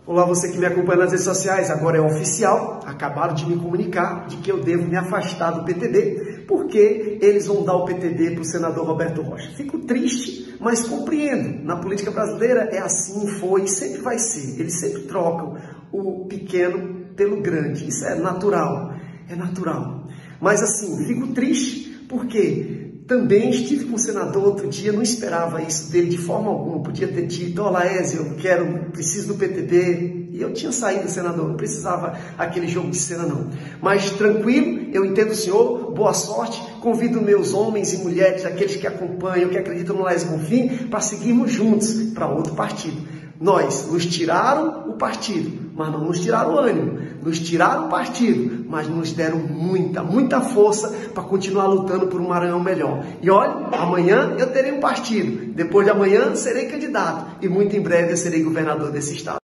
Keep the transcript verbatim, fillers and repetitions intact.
Olá, você que me acompanha nas redes sociais, agora é oficial, acabaram de me comunicar de que eu devo me afastar do P T B, porque eles vão dar o P T B para o senador Roberto Rocha. Fico triste, mas compreendo. Na política brasileira é assim, foi e sempre vai ser. Eles sempre trocam o pequeno pelo grande. Isso é natural, é natural. Mas assim, fico triste porque também estive com o senador outro dia, não esperava isso dele de forma alguma. Podia ter dito, ó, Laésio, eu quero, preciso do P T B. E eu tinha saído, senador, não precisava aquele jogo de cena, não. Mas tranquilo, eu entendo o senhor, boa sorte. Convido meus homens e mulheres, aqueles que acompanham, que acreditam no Laésio Bonfim, para seguirmos juntos para outro partido. Nós nos tiraram o partido, mas não nos tiraram o ânimo. Nos tiraram o partido, mas nos deram muita, muita força para continuar lutando por um Maranhão melhor. E olha, amanhã eu terei um partido, depois de amanhã serei candidato e muito em breve eu serei governador desse estado.